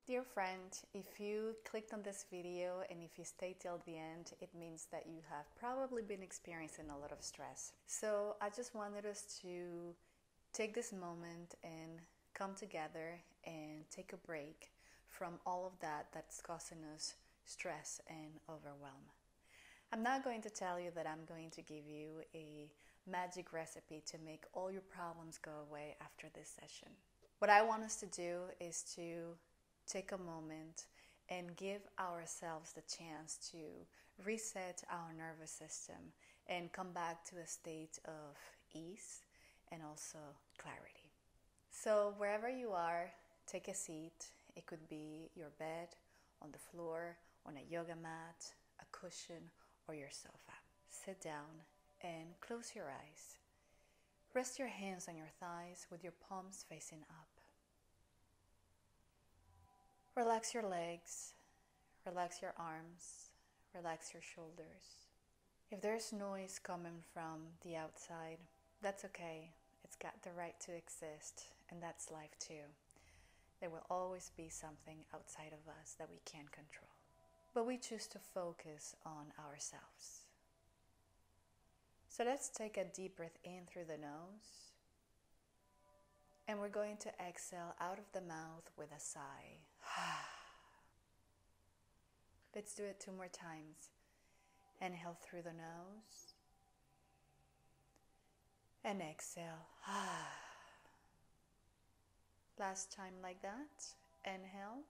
Dear friend, if you clicked on this video and if you stay till the end, it means that you have probably been experiencing a lot of stress. So I just wanted us to take this moment and come together and take a break from all of that that's causing us stress and overwhelm. I'm not going to tell you that I'm going to give you a magic recipe to make all your problems go away after this session. What I want us to do is to take a moment and give ourselves the chance to reset our nervous system and come back to a state of ease and also clarity. So wherever you are, take a seat. It could be your bed, on the floor, on a yoga mat, a cushion, or your sofa. Sit down and close your eyes. Rest your hands on your thighs with your palms facing up. Relax your legs, relax your arms, relax your shoulders. If there's noise coming from the outside, that's okay. It's got the right to exist, and that's life too. There will always be something outside of us that we can't control. But we choose to focus on ourselves. So let's take a deep breath in through the nose. And we're going to exhale out of the mouth with a sigh. Let's do it 2 more times. Inhale through the nose. And exhale. Last time like that. Inhale.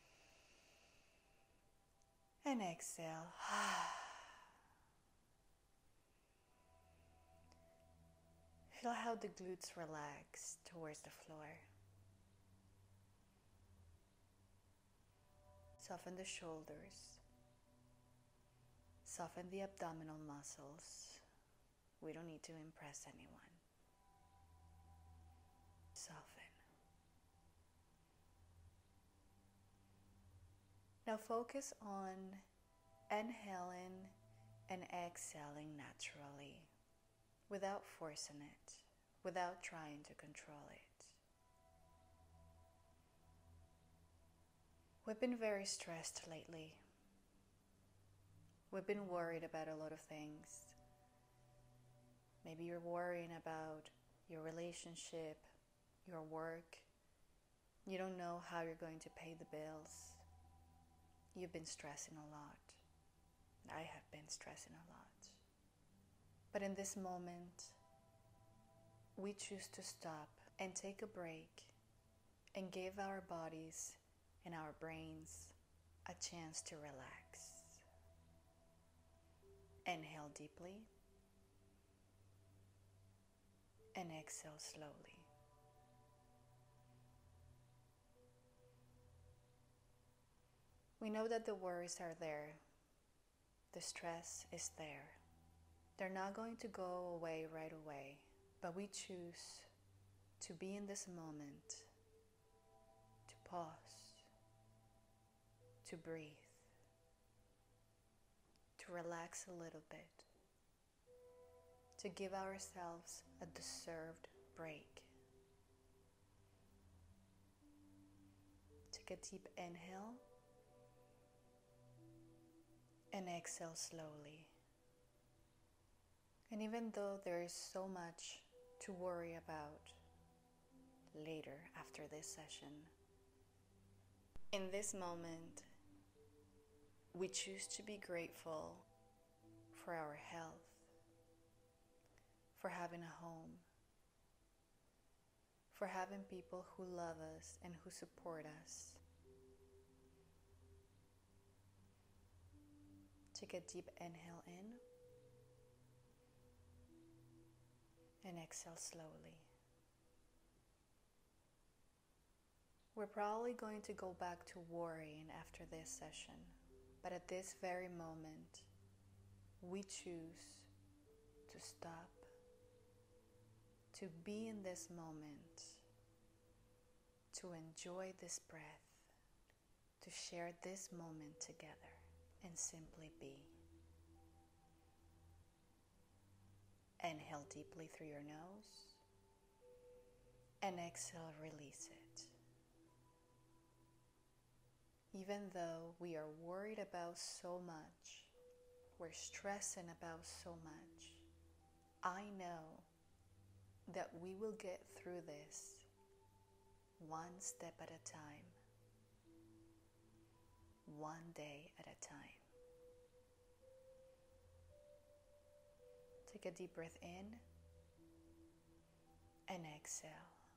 And exhale. Feel how the glutes relax towards the floor. Soften the shoulders. Soften the abdominal muscles. We don't need to impress anyone. Soften. Now focus on inhaling and exhaling naturally, without forcing it, without trying to control it. We've been very stressed lately. We've been worried about a lot of things. Maybe you're worrying about your relationship, your work. You don't know how you're going to pay the bills. You've been stressing a lot. I have been stressing a lot. But in this moment, we choose to stop and take a break and give our bodies and our brains a chance to relax. Inhale deeply and exhale slowly. We know that the worries are there. The stress is there. They're not going to go away right away, but we choose to be in this moment, to pause, to breathe, to relax a little bit, to give ourselves a deserved break. Take a deep inhale and exhale slowly. And even though there is so much to worry about later after this session, in this moment, we choose to be grateful for our health, for having a home, for having people who love us and who support us. Take a deep inhale in and exhale slowly. We're probably going to go back to worrying after this session, but at this very moment, we choose to stop, to be in this moment, to enjoy this breath, to share this moment together, and simply be. Inhale deeply through your nose and exhale, release it. Even though we are worried about so much, we're stressing about so much, I know that we will get through this one step at a time, one day at a time. Take a deep breath in and exhale.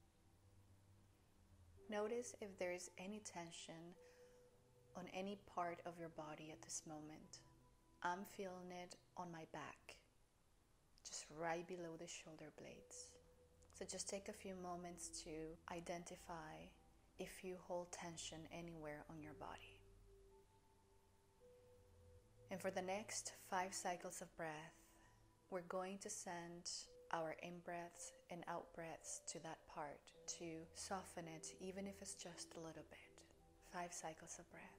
Notice if there is any tension on any part of your body at this moment. I'm feeling it on my back, just right below the shoulder blades. So just take a few moments to identify if you hold tension anywhere on your body. And for the next 5 cycles of breath, we're going to send our in-breaths and out-breaths to that part to soften it, even if it's just a little bit. 5 cycles of breath.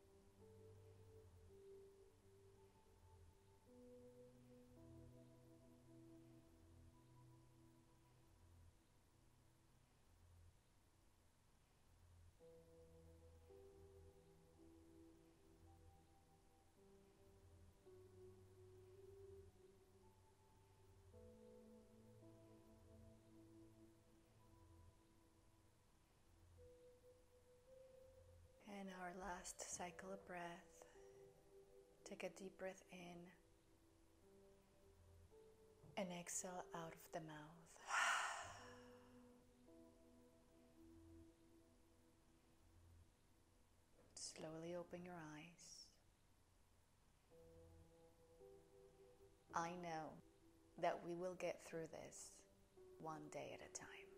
And our last cycle of breath. Take a deep breath in and exhale out of the mouth. Slowly open your eyes. I know that we will get through this one day at a time.